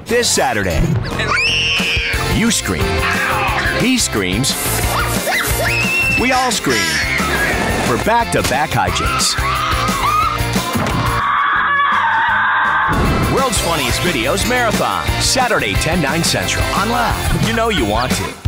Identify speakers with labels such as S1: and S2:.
S1: this Saturday. You scream. He screams. We all scream for back-to-back hijinks. World's Funniest Videos Marathon, Saturday, 10/9 Central on LAFF. You know you want to.